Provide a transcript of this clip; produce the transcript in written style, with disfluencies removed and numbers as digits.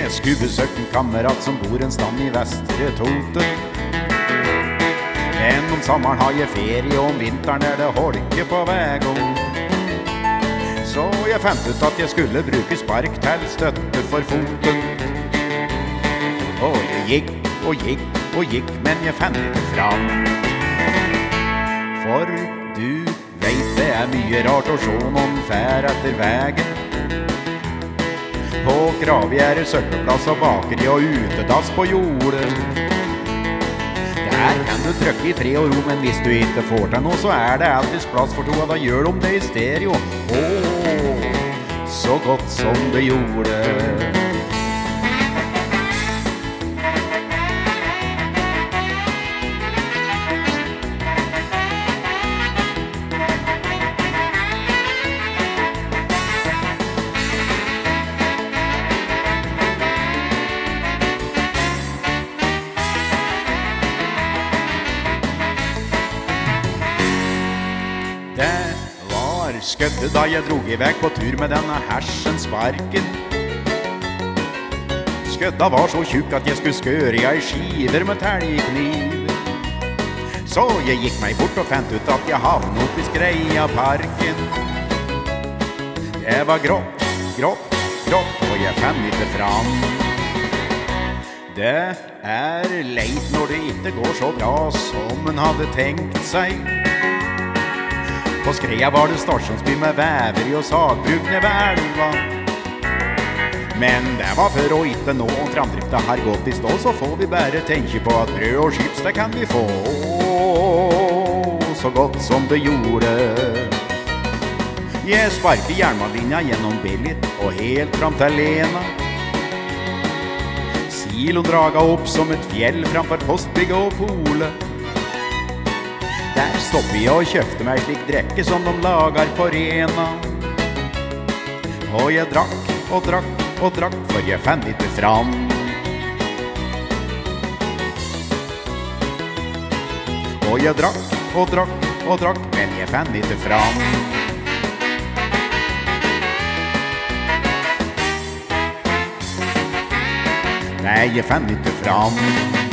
Jeg skulle besøkt en kamerat som bor en stand i Vestre Toten. Men om sommeren har jeg ferie, og om vinteren er det holke på veien. Så jeg fant ut at jeg skulle bruke spark til støtte for foten. Og jeg gikk og gikk og gikk, men jeg fant ikke fram. For du vet det er mye rart å se noen fær etter veien. På Kravgjerde, søppelplass og bakeri og utedass på jordet. Der kan du trykke i fred og ro, men hvis du ikke får til noe, så er det alltids plass for to, og da gjør de det i stereo. Så godt som det gjorde. Det var skødde da jeg drog i vei på tur med denne hersensparken. Skødda var så tjukk at jeg skulle skøre i skiver med telgkniv. Så jeg gikk meg bort og fant ut at jeg havnet opp i Skreiaparken. Det var grått, grått, grått, og jeg fant ikke fram. Det er leit når det ikke går så bra som en hadde tenkt seg. På Skreia var det stasjonsby med veveri og sagbruk ned ved elva. Men det var for å ikke nå om framdrifta har gått i stå, så får vi bare tenke på at brød og chips, det kan vi få så godt som det gjorde. Jeg sparker jernbanelinja gjennom Billit og helt fram til Lena. Siloen draga opp som et fjell framfor postbygget og polet. Der stoppet jeg og kjøpte meg slik drekke som de lager på Rena. Og jeg drakk og drakk og drakk, for jeg fant ikke fram. Og jeg drakk og drakk og drakk, men jeg fant ikke fram. Nei, jeg fant ikke fram.